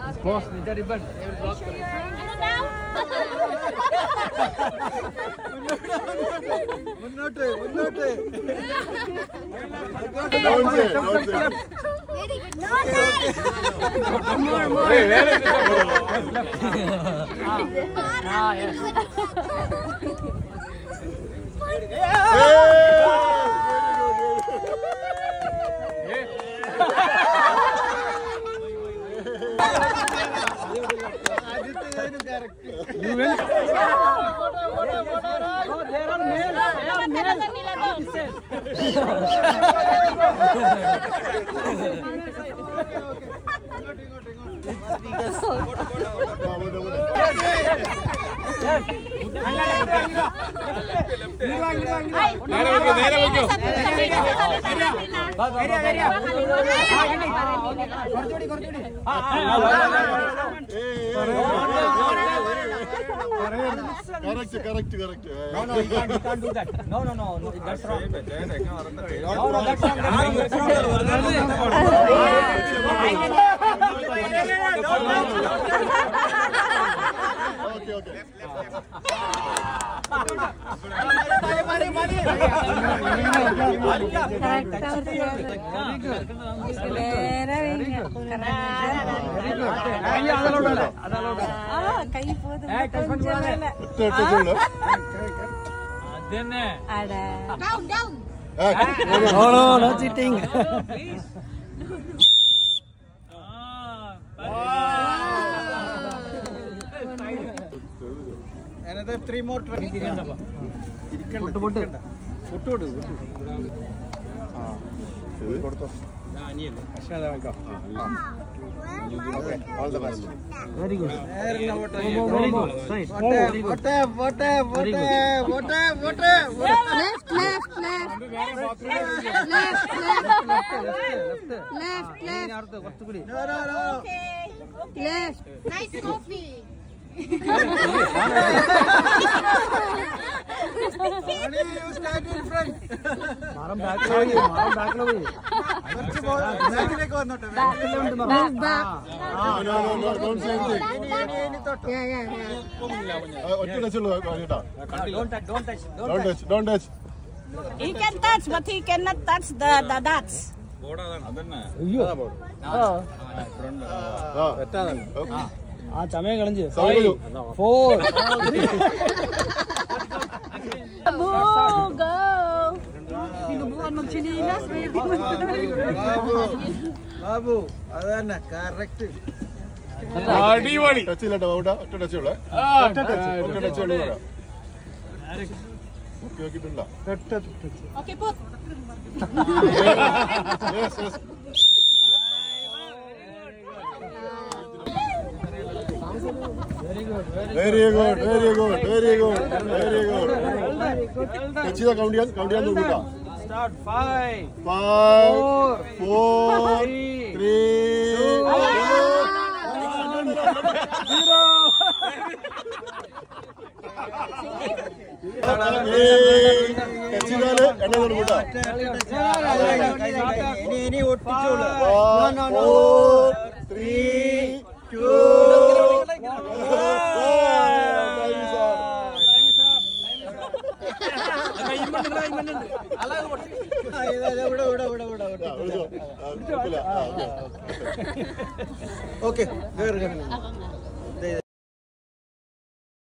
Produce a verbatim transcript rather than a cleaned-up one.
Boss, need a ribbon. I will block for it. മുന്നോട്ട് മുന്നോട്ട് more more Hey, where is it? Ah, yes. You will? No, there are male. There are male. Correct, correct, correct. No, no, you can't, you can't do that. No, no, no, no, that's wrong. No, no, that's wrong. That's wrong. Okay, okay. Down, down. No, no, no cheating. Please. Another three more tries. Put, put, put. Put, Okay, all the best. Very good. Very good. Right. Very good. What up, what up, what up, what up, what up? Left, left, left. Left, left. Left, left. No, no, no. Left. Nice coffee. Only you stand in front. Maram back lo, maram back lo. First ball, back leg or not? Back, back. No, no, no, don't say anything. Yeah, yeah, yeah. ഒറ്റ touch ഉള്ളൂ കേട്ടോ. Don't touch, don't touch, don't Don't touch, don't touch. He can touch, but he cannot touch the the dots. ആ ചമയം കളഞ്ഞ് സൗകര്യം. Four Go, go. Pinubuan ng chinilas. Babu Babu അത് തന്നെ correct. അടിപൊളി ടച്ച് ഇല്ല കേട്ടോ അവിടെ ഒറ്റ ടച്ച് ഉള്ളേ. ഒറ്റ ടച്ച് ഉള്ളൂ ഇവിടെ. ഓക്കെ നോക്കിയിട്ടുണ്ടോ? Okay, put. Yes, yes. Very good, very good, very good, very good. Touch ചെയ്താ കൗണ്ട് ചെയ്യാൻ കൗണ്ട് ചെയ്യാൻ നോക്കൂട്ടാ. Start five Five, four, three, touch ചെയ്താല് എണ്ണ കൊടുക്കൂട്ടാ. ഇനി ഇനി ഒട്ടിച്ചോളൂ. Four, three, two, okay